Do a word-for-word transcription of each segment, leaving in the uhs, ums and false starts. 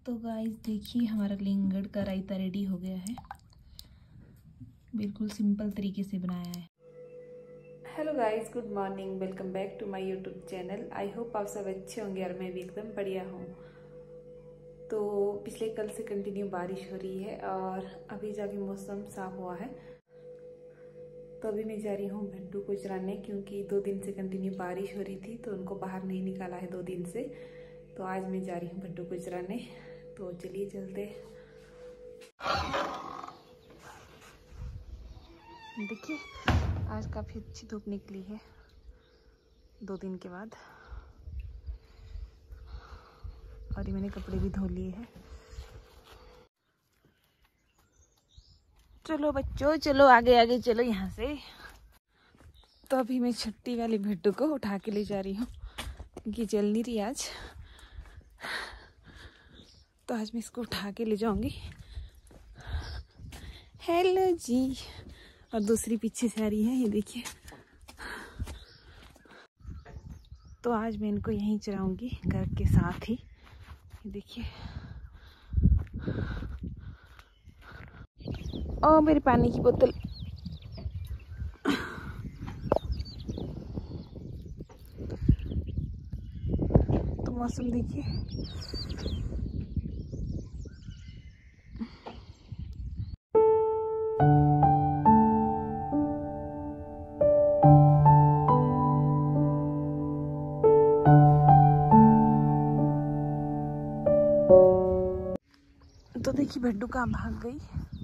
तो गाइस देखिए हमारा लिंगड़ का रायता रेडी हो गया है। बिल्कुल सिंपल तरीके से बनाया है। Hello guys, good morning, welcome back to my YouTube channel. I hope आप सब अच्छे होंगे और मैं भी एकदम बढ़िया हूँ। तो पिछले कल से कंटिन्यू बारिश हो रही है और अभी जाके मौसम साफ हुआ है। तो अभी मैं जा रही हूँ भट्टू को चराने, क्योंकि दो दिन से कंटिन्यू बारिश हो रही थी तो उनको बाहर नहीं निकाला है दो दिन से। तो आज मैं जा रही हूँ भट्टू को चराने। तो चलिए चलते। देखिए आज काफ़ी अच्छी धूप निकली है दो दिन के बाद, और ये मैंने कपड़े भी धो लिए हैं। चलो बच्चों, चलो आगे आगे चलो यहाँ से। तो अभी मैं छट्टी वाली भट्टू को उठा के ले जा रही हूँ, क्योंकि चल नहीं रही आज। तो आज मैं इसको उठा के ले जाऊंगी। हेलो जी। और दूसरी पीछे से आ रही है, ये देखिए। तो आज मैं इनको यहीं चराऊंगी घर के साथ ही, ये देखिए। ओ मेरी पानी की बोतल। तो मौसम देखिए। तो देखिए भट्टू कहाँ भाग गई।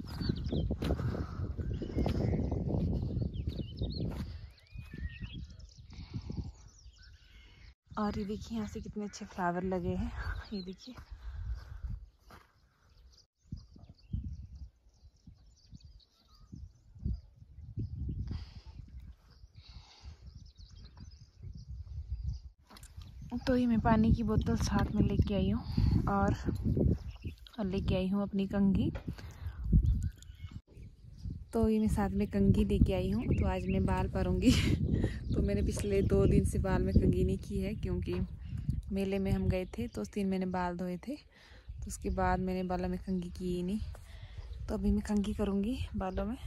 और ये देखिए यहाँ से कितने अच्छे फ्लावर लगे हैं, ये देखिए। तो ये मैं पानी की बोतल साथ में लेके आई हूँ और और लेके आई हूँ अपनी कंघी। तो ये मैं साथ में कंघी लेके आई हूँ। तो आज मैं बाल भरूंगी। तो मैंने पिछले दो दिन से बाल में कंघी नहीं की है, क्योंकि मेले में हम गए थे तो उस दिन मैंने बाल धोए थे। तो उसके बाद मैंने बालों में कंघी की ही नहीं। तो अभी मैं कंघी करूँगी बालों में।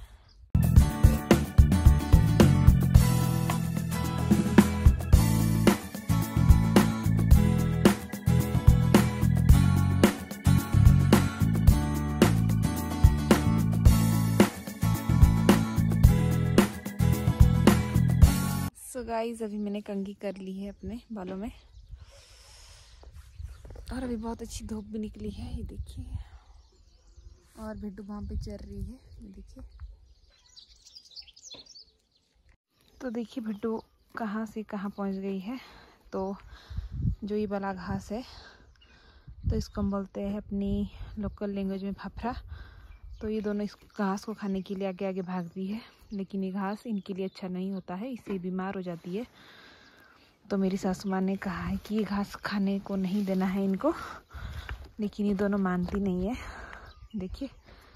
सो गाइस अभी मैंने कंघी कर ली है अपने बालों में, और अभी बहुत अच्छी धूप भी निकली है, ये देखिए। और भट्टू वहाँ पे चल रही है, ये देखिए। तो देखिए भट्टू कहाँ से कहाँ पहुँच गई है। तो जो ये वाला घास है, तो इसको हम बोलते हैं अपनी लोकल लैंग्वेज में फाफड़ा। तो ये दोनों इस घास को खाने के लिए आगे आगे भाग रही है, लेकिन ये घास इनके लिए अच्छा नहीं होता है, इससे बीमार हो जाती है। तो मेरी सासू माँ ने कहा है कि ये घास खाने को नहीं देना है इनको, लेकिन ये दोनों मानती नहीं है, देखिए।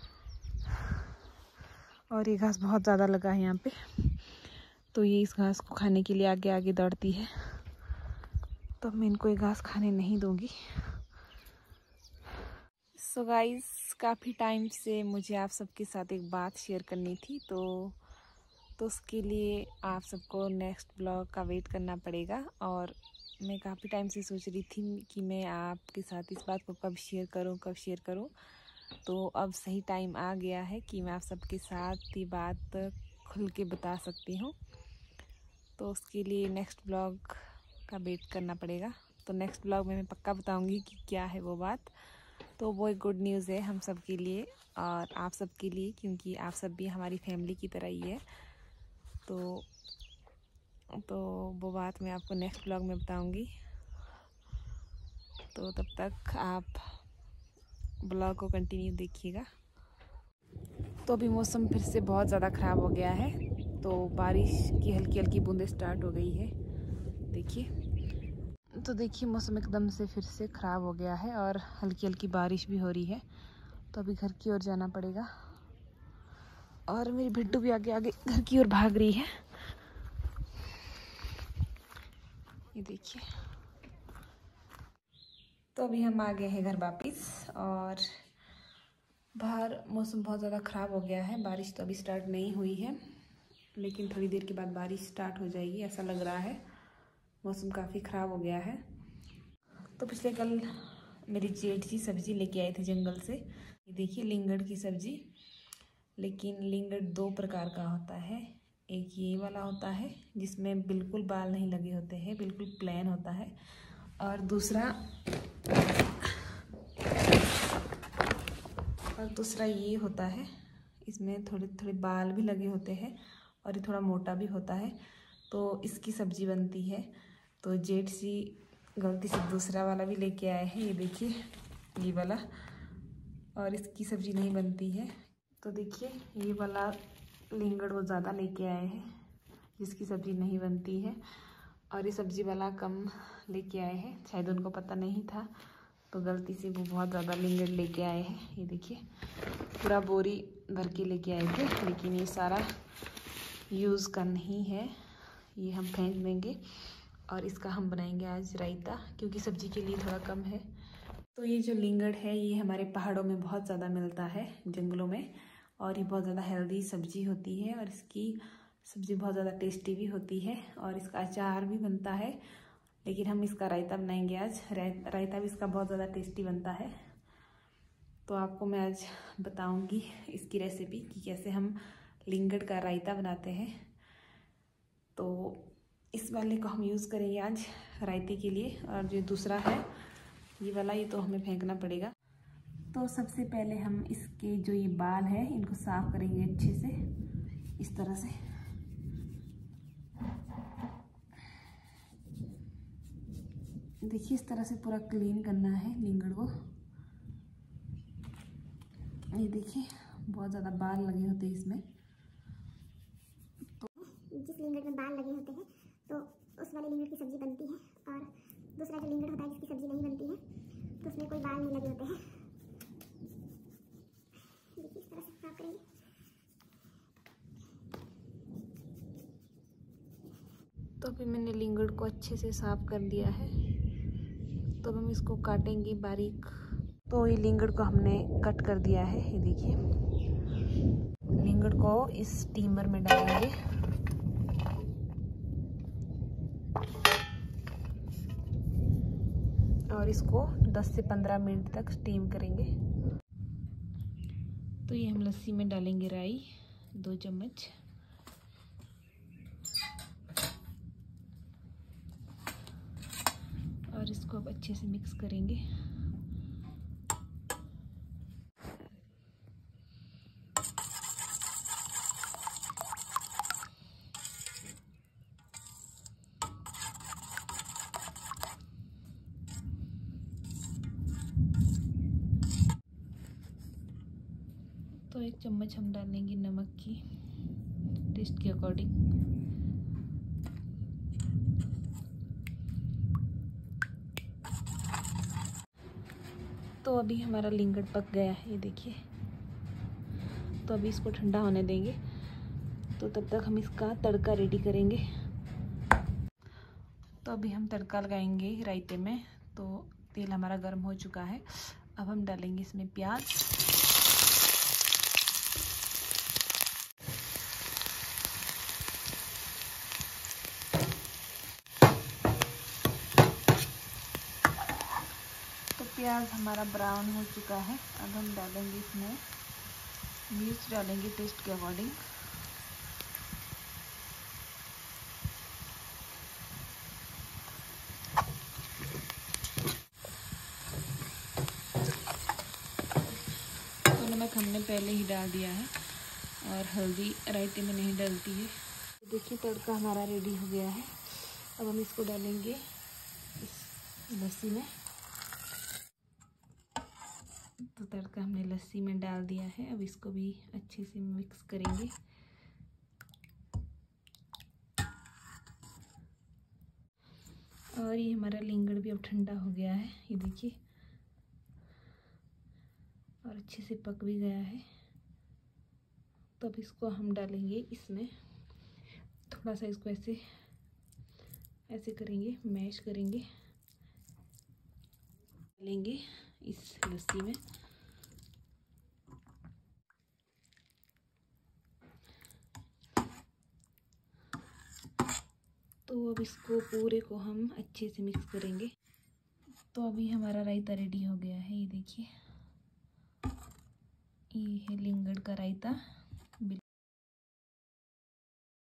और ये घास बहुत ज़्यादा लगा है यहाँ पे, तो ये इस घास को खाने के लिए आगे आगे दौड़ती है। तो मैं इनको ये घास खाने नहीं दूँगी। सो गाइस काफ़ी टाइम से मुझे आप सबके साथ एक बात शेयर करनी थी, तो तो उसके लिए आप सबको नेक्स्ट ब्लॉग का वेट करना पड़ेगा। और मैं काफ़ी टाइम से सोच रही थी कि मैं आपके साथ इस बात को कब शेयर करूं कब शेयर करूं। तो अब सही टाइम आ गया है कि मैं आप सबके साथ ये बात खुल के बता सकती हूँ। तो उसके लिए नेक्स्ट ब्लॉग का वेट करना पड़ेगा। तो नेक्स्ट ब्लॉग में मैं पक्का बताऊँगी कि क्या है वो बात। तो वो एक गुड न्यूज़ है हम सब के लिए और आप सब के लिए, क्योंकि आप सब भी हमारी फैमिली की तरह ही है। तो तो वो बात मैं आपको नेक्स्ट ब्लॉग में बताऊंगी। तो तब तक आप ब्लॉग को कंटिन्यू देखिएगा। तो अभी मौसम फिर से बहुत ज़्यादा ख़राब हो गया है, तो बारिश की हल्की हल्की बूंदें स्टार्ट हो गई है, देखिए। तो देखिए मौसम एकदम से फिर से ख़राब हो गया है और हल्की हल्की बारिश भी हो रही है। तो अभी घर की ओर जाना पड़ेगा। और मेरी भट्टू भी आगे आगे घर की ओर भाग रही है, ये देखिए। तो अभी हम आ गए हैं घर वापिस और बाहर मौसम बहुत ज़्यादा ख़राब हो गया है। बारिश तो अभी स्टार्ट नहीं हुई है, लेकिन थोड़ी देर के बाद बारिश स्टार्ट हो जाएगी ऐसा लग रहा है। मौसम काफ़ी ख़राब हो गया है। तो पिछले कल मेरी जेठ जी सब्ज़ी लेके आए थे जंगल से। ये देखिए लिंगड़ की सब्ज़ी, लेकिन लिंगड़ दो प्रकार का होता है। एक ये वाला होता है जिसमें बिल्कुल बाल नहीं लगे होते हैं, बिल्कुल प्लेन होता है, और दूसरा और दूसरा ये होता है, इसमें थोड़े थोड़े बाल भी लगे होते हैं और ये थोड़ा मोटा भी होता है। तो इसकी सब्ज़ी बनती है। तो जेठ सी गलती से दूसरा वाला भी लेके आए हैं, ये देखिए ये वाला, और इसकी सब्ज़ी नहीं बनती है। तो देखिए ये वाला लिंगड़ वो ज़्यादा लेके आए हैं जिसकी सब्ज़ी नहीं बनती है, और ये सब्ज़ी वाला कम लेके आए हैं, शायद उनको पता नहीं था तो गलती से वो बहुत ज़्यादा लिंगड़ लेके आए हैं। ये देखिए पूरा बोरी भर के लेके आए थे, लेकिन ये सारा यूज़ का नहीं है, ये हम फेंक देंगे और इसका हम बनाएंगे आज रायता, क्योंकि सब्ज़ी के लिए थोड़ा कम है। तो ये जो लिंगड़ है ये हमारे पहाड़ों में बहुत ज़्यादा मिलता है, जंगलों में, और ये बहुत ज़्यादा हेल्दी सब्ज़ी होती है और इसकी सब्ज़ी बहुत ज़्यादा टेस्टी भी होती है और इसका अचार भी बनता है। लेकिन हम इसका रायता बनाएंगे आज। रायता भी इसका बहुत ज़्यादा टेस्टी बनता है। तो आपको मैं आज बताऊंगी इसकी रेसिपी कि कैसे हम लिंगड़ का रायता बनाते हैं। तो इस वाले को हम यूज़ करेंगे आज रायते के लिए, और जो दूसरा है ये वाला ये तो हमें फेंकना पड़ेगा। तो सबसे पहले हम इसके जो ये बाल है इनको साफ़ करेंगे अच्छे से, इस तरह से। देखिए इस तरह से पूरा क्लीन करना है लिंगड़ को। ये देखिए बहुत ज़्यादा बाल लगे होते हैं इसमें। तो जिस लिंगड़ में बाल लगे होते हैं तो उस वाले लिंगड़ की सब्ज़ी बनती है, और दूसरा जो लिंगड़ होता है जिसकी सब्ज़ी नहीं बनती है तो उसमें कोई बाल नहीं लगे होते हैं। देखिए इस तरह से साफ करेंगे। तो अभी मैंने लिंगड़ को अच्छे से साफ कर दिया है, तो हम इसको काटेंगे बारीक। तो ये लिंगड़ को हमने कट कर दिया है। ये देखिए लिंगड़ को इस स्टीमर में डालेंगे, और इसको दस से पंद्रह मिनट तक स्टीम करेंगे। तो ये हम लस्सी में डालेंगे राई दो चम्मच, और इसको अब अच्छे से मिक्स करेंगे। तो एक चम्मच हम डालेंगे नमक की, टेस्ट के अकॉर्डिंग। तो अभी हमारा लिंगड़ पक गया है, ये देखिए। तो अभी इसको ठंडा होने देंगे, तो तब तक हम इसका तड़का रेडी करेंगे। तो अभी हम तड़का लगाएंगे रायते में। तो तेल हमारा गर्म हो चुका है, अब हम डालेंगे इसमें प्याज, प्याज हमारा ब्राउन हो चुका है। अब हम डालेंगे इसमें मिर्च, डालेंगे टेस्ट के अकॉर्डिंग। तो नमक हमने पहले ही डाल दिया है, और हल्दी रायते में नहीं डलती है। तो देखिए तड़का हमारा रेडी हो गया है। अब हम इसको डालेंगे इस लस्सी में। तो तड़का हमने लस्सी में डाल दिया है, अब इसको भी अच्छे से मिक्स करेंगे। और ये हमारा लिंगड़ भी अब ठंडा हो गया है, ये देखिए, और अच्छे से पक भी गया है। तो अब इसको हम डालेंगे इसमें, थोड़ा सा इसको ऐसे ऐसे करेंगे, मैश करेंगे। लेंगे इस लस्सी में। तो अब इसको पूरे को हम अच्छे से मिक्स करेंगे। तो अभी हमारा रायता रेडी हो गया है। ये देखिए, ये है लिंगड़ का रायता।